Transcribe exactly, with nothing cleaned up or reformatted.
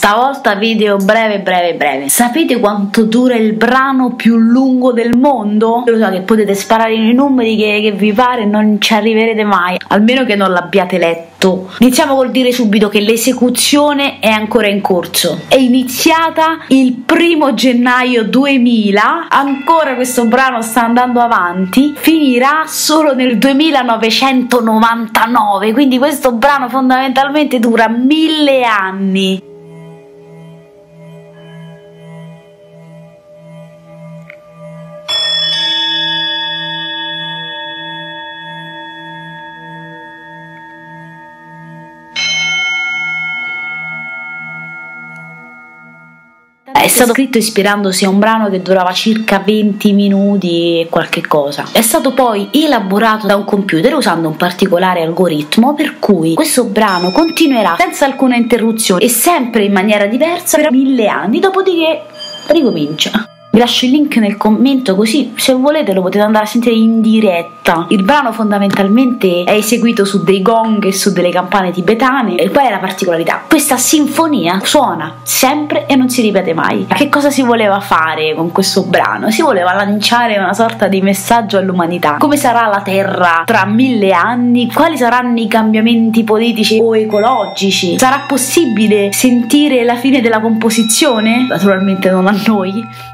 Stavolta video breve breve breve. Sapete quanto dura il brano più lungo del mondo? Lo so che potete sparare i numeri che, che vi pare, non ci arriverete mai, almeno che non l'abbiate letto. Iniziamo col dire subito che l'esecuzione è ancora in corso. È iniziata il primo gennaio duemila, ancora questo brano sta andando avanti, finirà solo nel duemilanovecentonovantanove, quindi questo brano fondamentalmente dura mille anni. È stato scritto ispirandosi a un brano che durava circa venti minuti e qualche cosa. È stato poi elaborato da un computer usando un particolare algoritmo, per cui questo brano continuerà senza alcuna interruzione e sempre in maniera diversa per mille anni, dopodiché ricomincia. Vi lascio il link nel commento, così se volete lo potete andare a sentire in diretta. Il brano fondamentalmente è eseguito su dei gong e su delle campane tibetane. E poi è la particolarità: questa sinfonia suona sempre e non si ripete mai. Che cosa si voleva fare con questo brano? Si voleva lanciare una sorta di messaggio all'umanità. Come sarà la Terra tra mille anni? Quali saranno i cambiamenti politici o ecologici? Sarà possibile sentire la fine della composizione? Naturalmente non a noi.